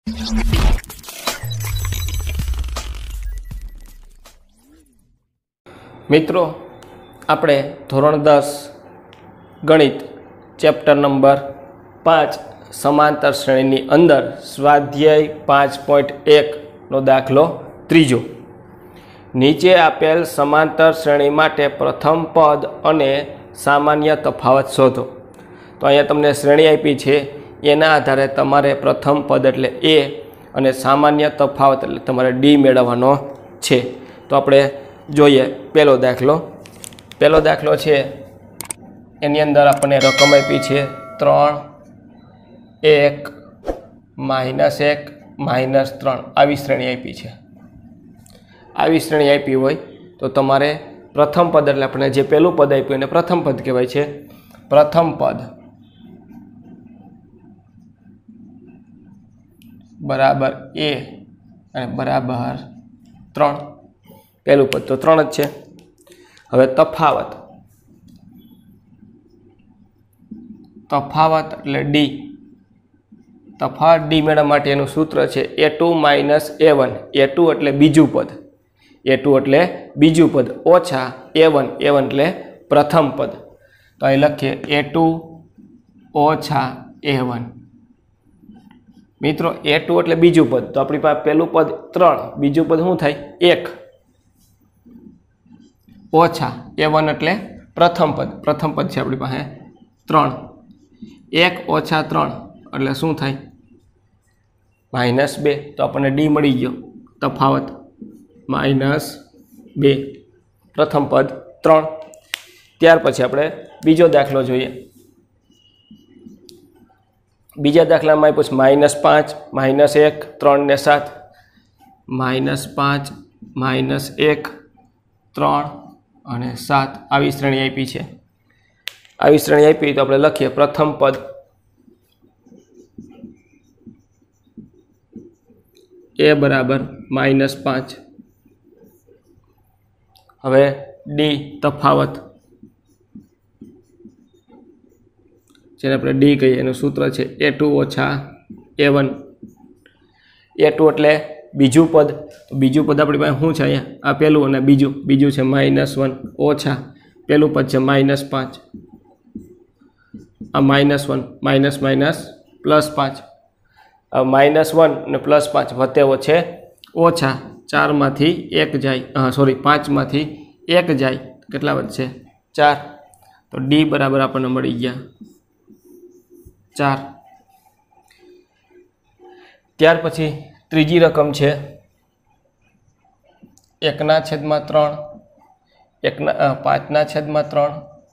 મિત્રો, આપણે ધોરણ 10 ગણિત ચેપ્ટર નંબર 5 સમાંતર શ્રેણીની અંદર સ્વાધ્યાય 5.1 નો દાખલો ત્રીજો. નીચે આપેલ સમાંતર શ્રેણી માટે પ્રથમ પદ અને સામાન્ય તફાવત શોધો. તો અહીંયા તમને શ્રેણી આપી છે, એના આધારે તમારે પ્રથમ પદ એટલે એ અને સામાન્ય તફાવત એટલે તમારે ડી મેળવવાનો છે. તો આપણે જોઈએ પહેલો દાખલો છે, એની અંદર આપણને રકમ આપી છે 3, 1, -1, -3 આવી શ્રેણી આપી છે. આવી શ્રેણી આપી હોય તો તમારે પ્રથમ પદ એટલે આપણે જે પહેલું પદ આપ્યું એને પ્રથમ પદ કહેવાય છે. પ્રથમ પદ બરાબર એ અને બરાબર 3. પહેલું પદ તો 3 જ છે. હવે તફાવત એટલે ડી. તફાવત ડી મેળવવા માટે એનું સૂત્ર છે a2 - a1. a2 એટલે બીજું પદ, ઓછા a1 એટલે પ્રથમ પદ. તો અહીં લખીએ a2 ઓછા a1. મિત્રો, a2 એટલે બીજું પદ, તો આપણી પાસે પહેલું પદ 3, બીજું પદ શું થાય 1, ઓછા a1 એટલે પ્રથમ પદ છે આપણી પાસે 3. 1 ઓછા 3 એટલે શું થાય -2. તો આપણને ડી મળી ગયો, તફાવત -2. પ્રથમ પદ 3. ત્યાર પછી આપણે બીજો દાખલો જોઈએ. બીજા દાખલામાં આપ્યું -5, -1, 3 ને 7. -5, -1, 3 અને 7 આવી શ્રેણી આપી છે. આવી શ્રેણી આપી તો આપણે લખીએ પ્રથમ પદ એ બરાબર -5. હવે ડી તફાવત, જેને આપણે ડી કહીએ એનું સૂત્ર છે a2 ઓછા a1. a2 એટલે બીજું પદ, તો બીજું પદ આપણી પાસે શું છે અહીંયા આ પહેલું અને બીજું છે -1 ઓછા પહેલું પદ છે -5. આ -1 +5. આ -1 અને +5 વત્તે છે ઓછા 4 માંથી 1 જાય, 5 માંથી 1 જાય, કેટલા વધશે 4. તો ડી બરાબર આપણને મળી ગયા 4. ત્યાર પછી ત્રીજી રકમ છે 1/3, 5/3,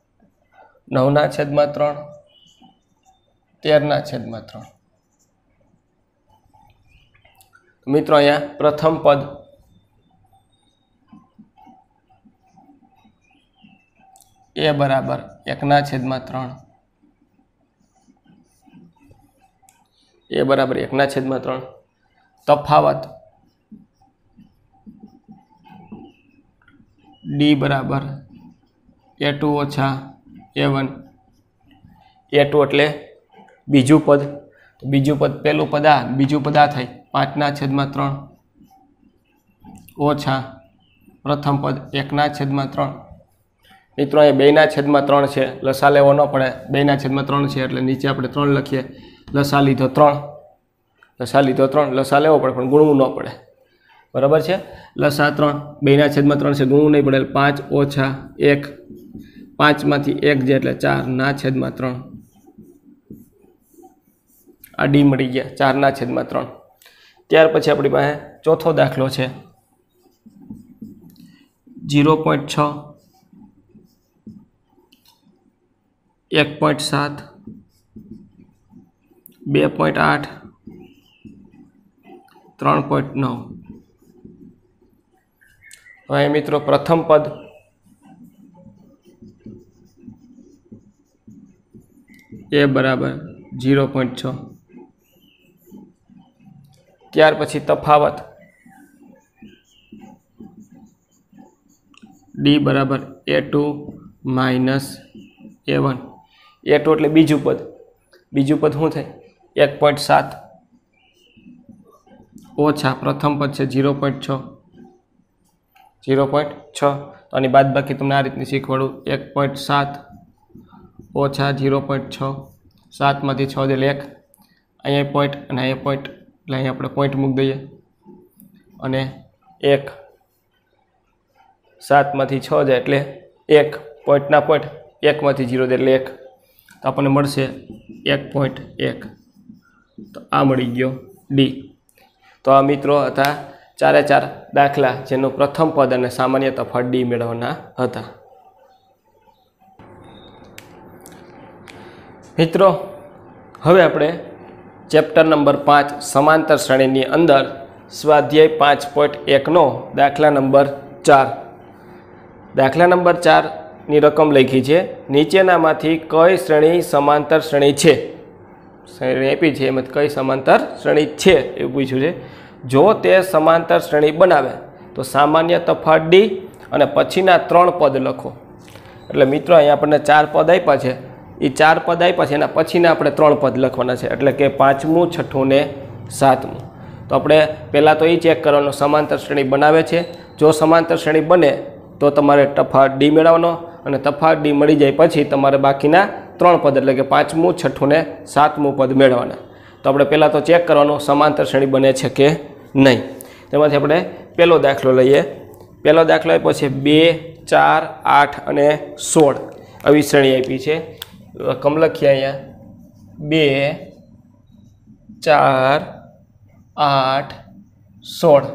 9/3, 13/3. મિત્રો, અહીંયા પ્રથમ પદ એ બરાબર 1/3. તફાવત ડી બરાબર a2 ઓછા a1. a2 એટલે બીજું પદ, પહેલું પદ આ, બીજું પદ આ થાય 5/3 ઓછા પ્રથમ પદ 1/3. મિત્રો, અહીંયા 2/3 છે, લસા લેવો ન પડે. 2/3 છે એટલે નીચે આપણે 3 લખીએ. લસા લીધો 3, લસા લેવો પડે પણ ગુણવું ન પડે, બરાબર છે. લસા 3, 2/3 છે, ગુણવું નહીં પડે. 5 ઓછા 1, 5 માંથી 1 જાય એટલે 4/3. આ ડી મળી ગયા 4/3. ત્યાર પછી આપણી પાસે ચોથો દાખલો છે 0.6, 1.7, 2.8, 3.9. હવે મિત્રો, પ્રથમ પદ એ બરાબર 0.6. ત્યાર પછી તફાવત ડી બરાબર a2 માઇનસ a1. a2 એટલે બીજું પદ શું થાય 1.7 ઓછા પ્રથમ પદ છે 0.6 0.6 તો આની બાદબાકી તમને આ રીતની શીખવાડું 1.7 ઓછા 0.6 7માંથી 6 એટલે 1 અહીંયા પોઈન્ટ અને અહીંયા પોઈન્ટ એટલે અહીંયા આપણે પોઈન્ટ મૂકી દઈએ અને 1 7માંથી 6 જાય એટલે 1 પોઈન્ટના પોઈન્ટ 1માંથી 0 એટલે 1 તો આપણને મળશે 1.1 તો આ મળી ગયો ડી। તો આ મિત્રો હતા 4 દાખલા જેનું પ્રથમ પદ અને સામાન્ય તફાવત ડી મેળવવાના હતા। મિત્રો હવે આપણે ચેપ્ટર નંબર 5 સમાંતર શ્રેણીની અંદર સ્વાધ્યાય 5.1 નો દાખલા નંબર 4 દાખલા નંબર 4 ની રકમ લખી છે નીચેનામાંથી કઈ શ્રેણી સમાંતર શ્રેણી છે શ્રેણી આપી છે એમાં કઈ સમાંતર શ્રેણી છે એવું પૂછ્યું છે। જો તે સમાંતર શ્રેણી બનાવે તો સામાન્ય તફાવત ડી અને પછીના 3 પદ લખો। એટલે મિત્રો અહીંયા આપણને 4 પદ આપ્યા છે એ 4 પદ આપ્યા છે એના પછીના આપણે 3 પદ લખવાના છે એટલે કે 5મું 6ઠું ને 7મું। તો આપણે પહેલાં તો એ ચેક કરવાનું સમાંતર શ્રેણી બનાવે છે જો સમાંતર શ્રેણી બને તો તમારે તફાવત ડી મેળવવાનો અને તફાવત ડી મળી જાય પછી તમારે બાકીના 3 પદ એટલે કે 5મું 6ઠું ને 7મું પદ મેળવવાના। તો આપણે પહેલાં તો ચેક કરવાનું સમાંતર શ્રેણી બને છે કે નહીં। તેમાંથી આપણે પહેલો દાખલો લઈએ। પહેલો દાખલો આપ્યો છે 2 4 8 અને 16 આવી શ્રેણી આપી છે। રકમ લખીએ અહીંયા 2 4 8 16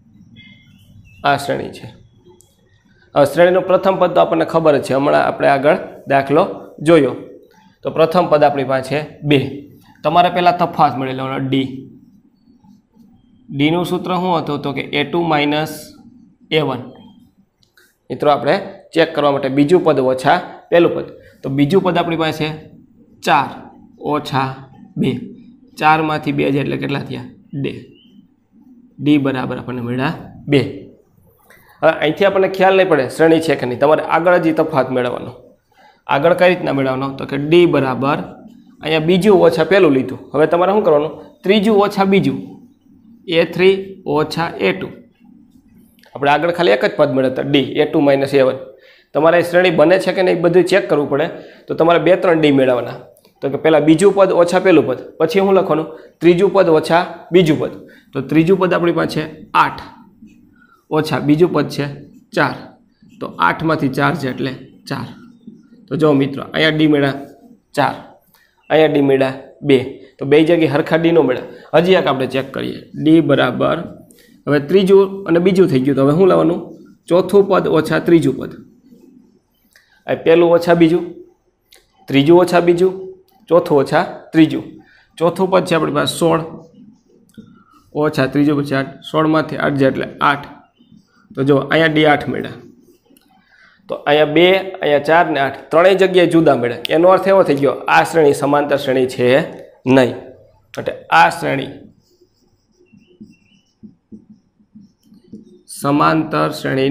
આ શ્રેણી છે। શ્રેણીનું પ્રથમ પદ તો આપણને ખબર જ છે હમણાં આપણે આગળ દાખલો જોયો। તો પ્રથમ પદ આપણી પાસે 2 તમારે પહેલાં તફાવત મળી લેવાનો ડી ડીનું સૂત્ર શું હતું તો કે a2 - a1 મિત્રો આપણે ચેક કરવા માટે બીજું પદ ઓછા પહેલું પદ તો બીજું પદ આપણી પાસે 4 ઓછા 2 4માંથી 2 જાય એટલે કેટલા થયા 2 ડી બરાબર આપણને મળ્યા 2। હવે અહીંથી આપણને ખ્યાલ નહીં પડે શ્રેણી છે કે નહીં તમારે આગળ જ તફાવત મેળવવાનો। આગળ કઈ રીતના મેળવવાનો તો કે ડી બરાબર અહીંયા બીજું ઓછા પહેલું લીધું હવે તમારે શું કરવાનું ત્રીજું ઓછા બીજું a3 ઓછા a2 આપણે આગળ ખાલી એક જ પદ મેળવતા ડી a2 - a1 તમારે શ્રેણી બને છે કે નહીં બધું ચેક કરવું પડે તો તમારે 2 3 ડી મેળવવાના। તો કે પહેલાં બીજું પદ ઓછા પહેલું પદ પછી શું લખવાનું ત્રીજું પદ ઓછા બીજું પદ તો ત્રીજું પદ આપણી પાસે 8 ઓછા બીજું પદ છે 4 તો 8માંથી 4 છે એટલે 4 તો જો મિત્રો અહીંયા ડી મેળા 4 અહીંયા ડી મેળા 2 તો બે જગ્યાએ હરખા ડી નો મેળા। હજી એક આપણે ચેક કરીએ ડી બરાબર હવે ત્રીજું અને બીજું થઈ ગયું તો હવે શું લાવવાનું ચોથું પદ ઓછા ત્રીજું પદ આ પહેલું ઓછા બીજું ત્રીજું ઓછા બીજું ચોથું ઓછા ત્રીજું ચોથું પદ છે આપણી પાસે 16 ઓછા ત્રીજું પછી 8 16માંથી 8 જાય એટલે 8 તો જો અહીંયા ડી 8 મળ્યા તો અહીંયા 2 અહીંયા 4 ને 8 ત્રણેય જગ્યાએ જુદા મળ્યા એનો અર્થ એવો થઈ ગયો આ શ્રેણી સમાંતર શ્રેણી છે નહીં એટલે આ શ્રેણી સમાંતર શ્રેણી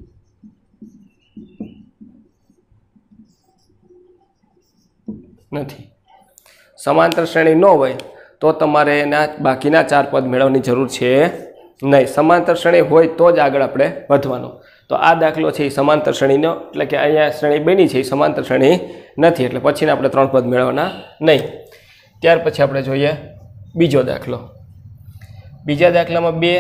નથી સમાંતર શ્રેણી ન હોય તો તમારે એના બાકીના 4 પદ મેળવવાની જરૂર છે નહીં। સમાંતર શ્રેણી હોય તો જ આગળ આપણે વધવાનું। તો આ દાખલો છે એ સમાંતર શ્રેણીનો એટલે કે અહીંયા શ્રેણી બની છે એ સમાંતર શ્રેણી નથી એટલે પછીના આપણે 3 પદ મેળવવાના નહીં। ત્યાર પછી આપણે જોઈએ બીજો દાખલો। બીજા દાખલામાં 2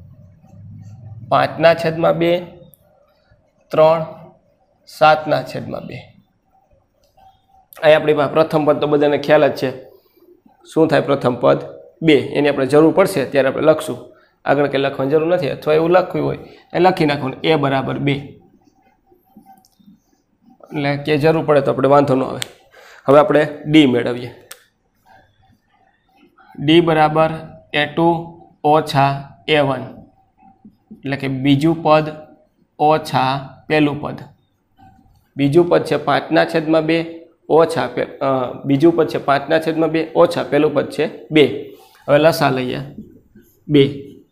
5/2 3 7/2 અહીં આપણી પાસે પ્રથમ પદ તો બધાને ખ્યાલ જ છે શું થાય પ્રથમ પદ 2 એની આપણે જરૂર પડશે ત્યારે આપણે લખશું આગળ કંઈ લખવાની જરૂર નથી અથવા એવું લખ્યું હોય એ લખી નાખવાનું a બરાબર 2 એટલે કે જરૂર પડે તો આપણે વાંધો ન આવે। હવે આપણે ડી મેળવીએ ડી બરાબર a2 ઓછા a1 એટલે કે બીજું પદ ઓછા પહેલું પદ બીજું પદ છે 5/2 ઓછા બીજું પદ છે 5/2 ઓછા પહેલું પદ છે 2 હવે લસા લઈએ 2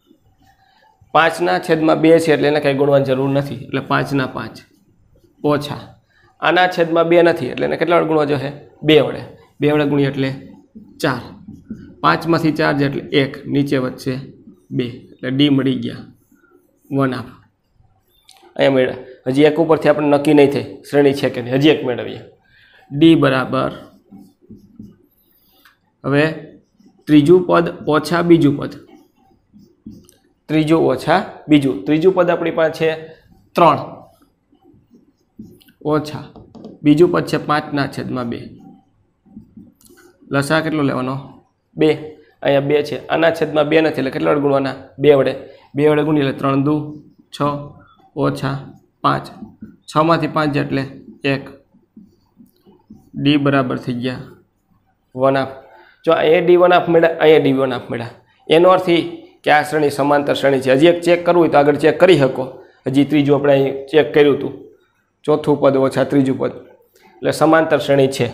5/2 છે એટલે એને કંઈ ગુણવાની જરૂર નથી એટલે 5/5 ઓછા આના છેદમાં 2 નથી એટલે એને કેટલા વડે ગુણવા જોઈએ 2 વડે 2 વડે ગુણીએ એટલે 4 5માંથી 4 એટલે 1 નીચે વધશે 2 એટલે ડી મળી ગયા 1/2 અહીંયા મેળવ્યા। હજી એક ઉપરથી આપણે નક્કી નહીં થઈ શ્રેણી છે કે નહીં, હજી એક મેળવીએ। ડી બરાબર હવે ત્રીજું પદ ઓછા બીજું પદ, ત્રીજું ઓછા બીજું, ત્રીજું પદ આપણી પાસે છે 3 ઓછા બીજું પદ છે 5/2। લસા કેટલો લેવાનો? 2। અહીંયા 2 છે, આના છેદમાં 2 નથી એટલે કેટલા વડે ગુણવાના? 2 વડે। 2 વડે ગુણી એટલે 3 દુ 6 ઓછા 5, 6 માંથી 5 જાય એટલે 1। ડી બરાબર થઈ ગયા 1/2। જો અહીંયા ડી 1/2 મળ્યા, અહીંયા ડી 1/2 મળ્યા, એનો અર્થ એ કે આ શ્રેણી સમાંતર શ્રેણી છે। હજી એક ચેક કરવું હોય તો આગળ ચેક કરી શકો। હજી ત્રીજું આપણે અહીં ચેક કર્યું હતું, ચોથું પદ ઓછા ત્રીજું પદ, એટલે સમાંતર શ્રેણી છે।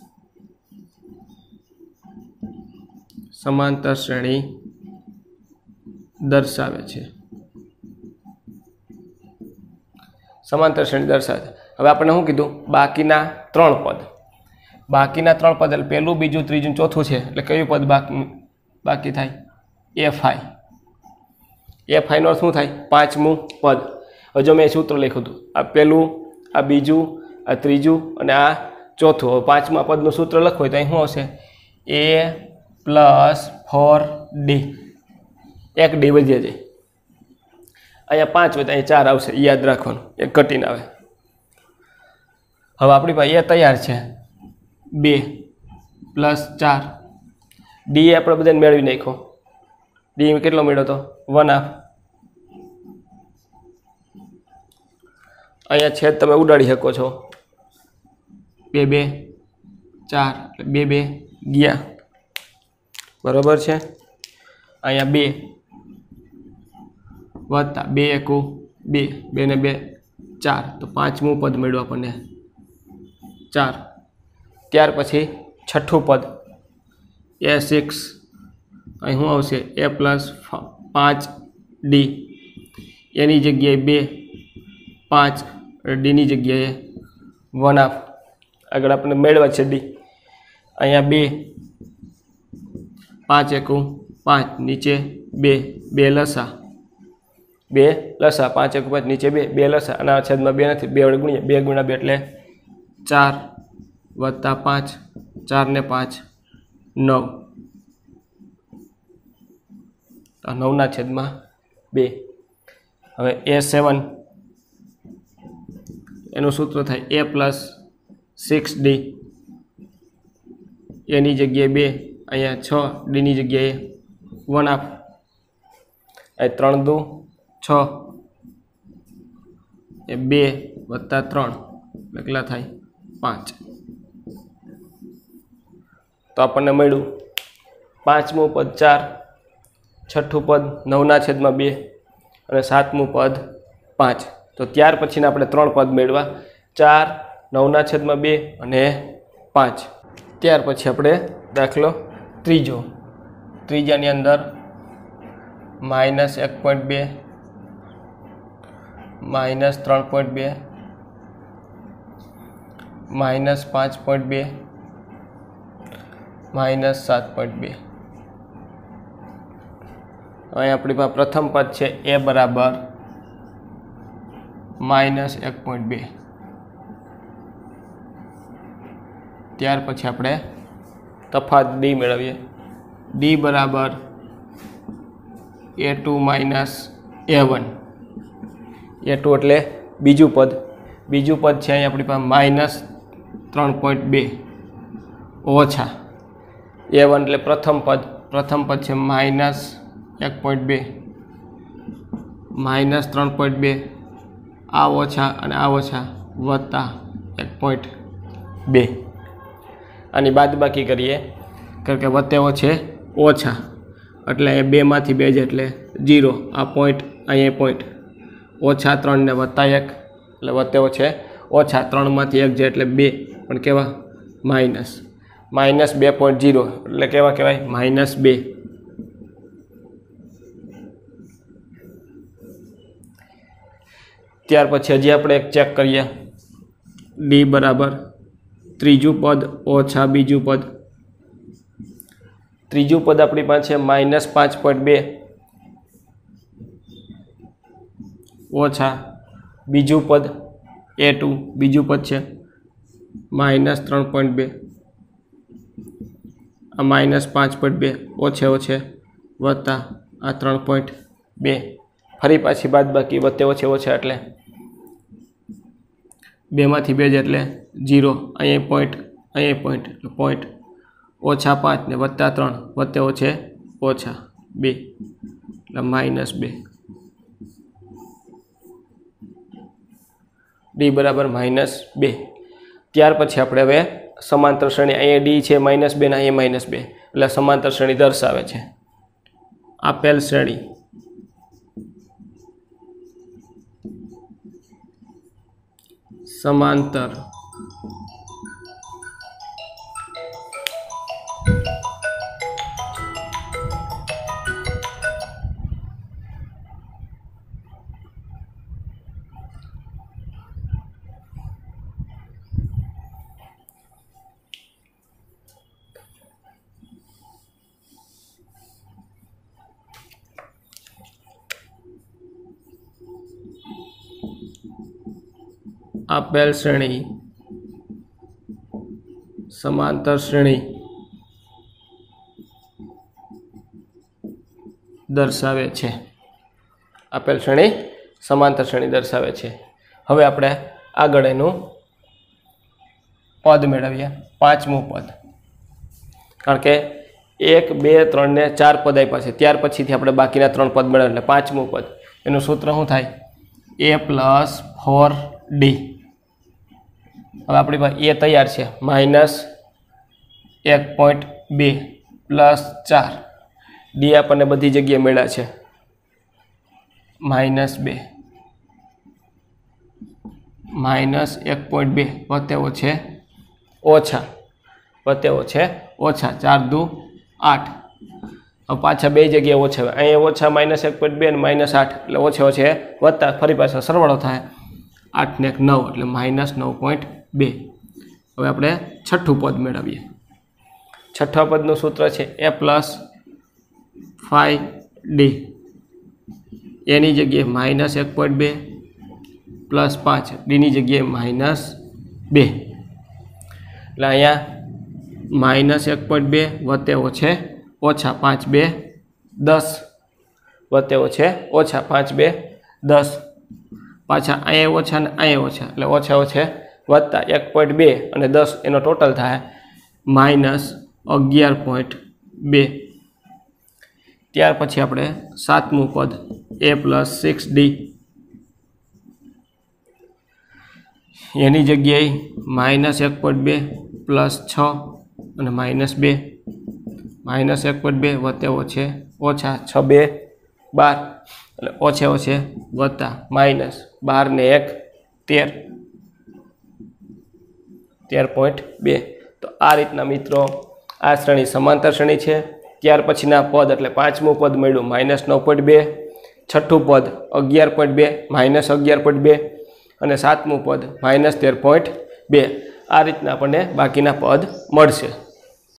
સમાંતર શ્રેણી દર્શાવે છે, સમાંતર શ્રેણી દર્શાવે છે। હવે આપણે શું કીધું? બાકીના 3 પદ, બાકીના 3 પદ એટલે પહેલું બીજું ત્રીજું ચોથું છે એટલે કયું પદ બાકી થાય? એફઆઈ। એફઆઈનો અર્થ શું થાય? 5મું પદ। હવે જો મેં સૂત્ર લખ્યું હતું, આ પહેલું, આ બીજું, આ ત્રીજું અને આ ચોથું। હવે 5મા પદનું સૂત્ર લખવું હોય તો અહીં શું આવશે? એ પ્લસ 4ડી, 1 ડી વધી જાય। અહીંયા 5 હોય તો અહીં 4 આવશે, યાદ રાખવાનું, એક ઘટીને આવે। હવે આપણી પાસે એ તૈયાર છે 2 પ્લસ 4, ડી આપણે બધાને મેળવી નાખ્યો। ડી કેટલો મેળવ્યો હતો? 1/2। અહીંયા છેદ તમે ઉડાડી શકો છો, 2 2 4 એટલે 2 2 ગયા, બરાબર છે। અહીંયા 2 વત્તા 2 એકુ 2, 2 ને 2 4, તો 5મું પદ મળ્યું આપણને 4। ત્યાર પછી છઠ્ઠું પદ A6, અહીં શું આવશે? એ પ્લસ 5ડી, એની જગ્યાએ 2 5, ડીની જગ્યાએ 1/2। આગળ આપણે મેળવ્યા છે ડી। અહીંયા 2 5 એકુ 5, નીચે 2 2 લસા, 2 લસા, 5 એકુ 5 નીચે 2 2 લસા, અને આ છેદમાં 2 નથી, 2 વડે ગુણીએ, 2 ગુણ્યા 2 એટલે 4 વત્તા 5, 4 ને 5 9, તો 9/2। હવે A7 એનું સૂત્ર થાય એ પ્લસ 6ડી, એની જગ્યાએ 2, અહીંયા 6, ડીની જગ્યાએ 1/2, એ 3 દુ 6, એ 2 વત્તા 3 કેટલા થાય? 5। તો આપણને મળ્યું 5મું પદ 4, છઠ્ઠું પદ 9/2 અને 7મું પદ 5। તો ત્યાર પછીના આપણે 3 પદ મેળવ્યા, 4, 9/2 અને 5। ત્યાર પછી આપણે દાખલો ત્રીજો, ત્રીજાની અંદર -1.2 -3.2 -5.2 -7.2। અહીં આપણી પાસે પ્રથમ પદ છે એ બરાબર -1.2। ત્યાર પછી આપણે તફાત ડી મેળવીએ, ડી બરાબર A2 - A1। A2 એટલે બીજું પદ, બીજું પદ છે અહીં આપણી પાસે -3.2 ઓછા A1 એટલે પ્રથમ પદ, પ્રથમ પદ છે -1.2 -3.2, આ ઓછા અને આ ઓછા વત્તા 1.2। આની બાદબાકી કરીએ, કારણ કે વત્તેવો છે ઓછા, એટલે એ 2માંથી 2 જાય એટલે 0, આ પોઈન્ટ અહીંયા પોઈન્ટ, ઓછા 3 ને વત્તા 1 એટલે વત્તેવો છે ઓછા, 3માંથી 1 જાય એટલે 2, પણ કેવા? માઇનસ, -2.0 એટલે કેવા કહેવાય? -2। ત્યાર પછી હજી આપણે એક ચેક કરીએ, ડી બરાબર ત્રીજું પદ ઓછા બીજું પદ, ત્રીજું પદ આપણી પાસે -5.2 ઓછા બીજું પદ A2 બીજું પદ છે -3.2 આ -5.2 ઓછે ઓછે વત્તા આ 3.2 ફરી પાછી બાદબાકી વત્તે ઓછે ઓછા એટલે 2 માંથી 2 એટલે 0 અહીંયા પોઈન્ટ એટલે પોઈન્ટ -5 ને +3 વત્તે ઓછે ઓછા 2 એટલે -2 ડી બરાબર -2 ત્યાર પછી આપણે હવે સમાંતર શ્રેણી અહીંયા ડી છે -2 ને અહીંયા -2 એટલે સમાંતર શ્રેણી દર્શાવે છે આપેલ શ્રેણી સમાંતર આપેલ શ્રેણી સમાંતર શ્રેણી દર્શાવે છે આપેલ શ્રેણી સમાંતર શ્રેણી દર્શાવે છે હવે આપણે આગળ એનું પદ મેળવીએ પાંચમું પદ કારણ કે 1 2 3 ને 4 પદ આપ્યા છે ત્યાર પછીથી આપણે બાકીના 3 પદ મેળવ્યા એટલે પાંચમું પદ એનું સૂત્ર શું થાય A + 4D હવે આપણી પાસે A તૈયાર છે -1.2 + 4 D આપણને બધી જગ્યાએ મળ્યા છે -2 -1.2 વત્તે ઓછે ઓછા 4 દુ 8 હવે પાછા બે જગ્યાએ ઓછા અહીંયા ઓછા -1.2 અને -8 એટલે ઓછે ઓછે વત્તા ફરી પાછો સરવાળો થાય 8 ને 1 9 એટલે -9.2 હવે આપણે છઠ્ઠું પદ મેળવીએ છઠ્ઠા પદનું સૂત્ર છે A + 5D એની જગ્યાએ -1.2 + 5 ડીની જગ્યાએ -2 એટલે અહીંયા -1.2 વત્તે ઓછે ઓછા 5 2 10 વત્તે ઓછે ઓછા 5 2 10 પાછા અહીંયા ઓછા ને અહીંયા ઓછા એટલે ઓછા ઓછે વત્તા 1.2 અને 10 એનો ટોટલ થાય -11.2 ત્યાર પછી આપણે સાતમું પદ A + 6D એની જગ્યાએ -1.2 + 6 અને -2 -1.2 વત્તે ઓછે ઓછા 6 2 12 એટલે ઓછે ઓછે વત્તા -12 ને 1 13.2 તો આ રીતના મિત્રો આ શ્રેણી સમાંતર શ્રેણી છે ત્યાર પછીના પદ એટલે પાંચમું પદ મળ્યું -9.2 છઠ્ઠું પદ 11.2 -11.2 અને સાતમું પદ -13.2 આ રીતના આપણને બાકીના પદ મળશે।